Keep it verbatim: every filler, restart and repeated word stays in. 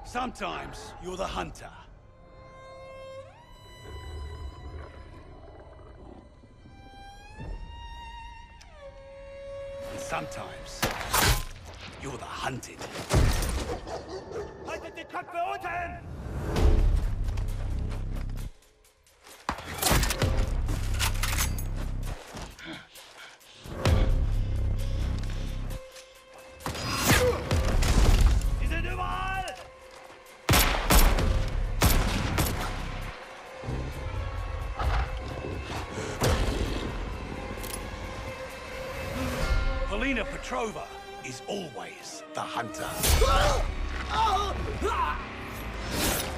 Sometimes you're the hunter. And sometimes you're the hunted. Haltet die Köpfe unten! Sie sind überall! Polina Petrova is always the hunter.